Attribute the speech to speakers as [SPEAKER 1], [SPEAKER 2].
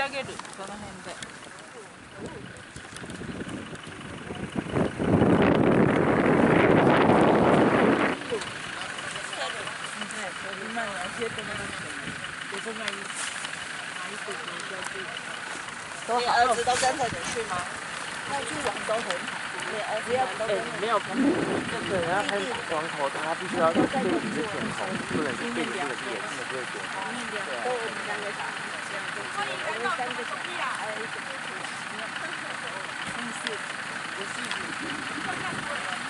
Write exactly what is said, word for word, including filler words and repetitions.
[SPEAKER 1] てあげる、その辺で。今に教えてもらって、どこがいい？
[SPEAKER 2] 你儿子都跟着你去吗？要去玩都很好。你儿子要都跟着。
[SPEAKER 3] 没有，对，然后他王头他必须要对着一直点头，不能是对着这个点，真的不会点头。
[SPEAKER 2] 都我们两个小孩这样子，我们三个小孩还有一个。真是，我是。